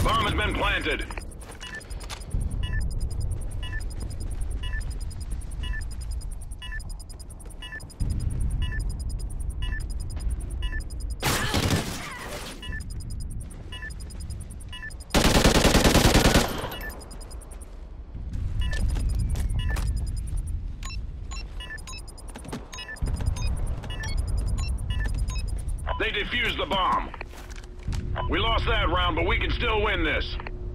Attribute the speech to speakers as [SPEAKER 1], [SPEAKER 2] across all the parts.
[SPEAKER 1] Bomb has been planted. They defused the bomb. We lost that round, but we can still win this.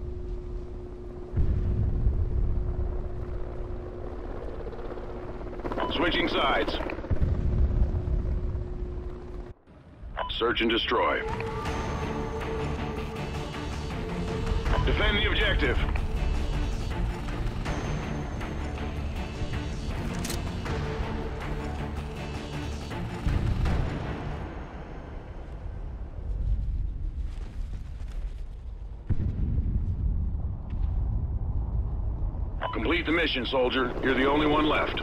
[SPEAKER 1] Switching sides. Search and destroy. Defend the objective. Complete the mission, soldier. You're the only one left.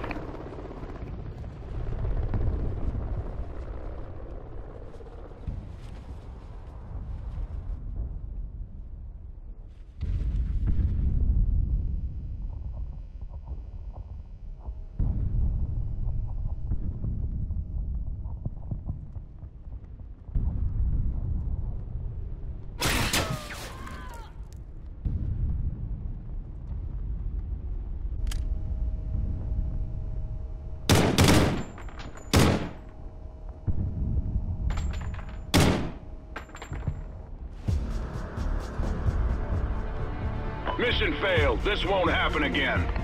[SPEAKER 1] Mission failed. This won't happen again.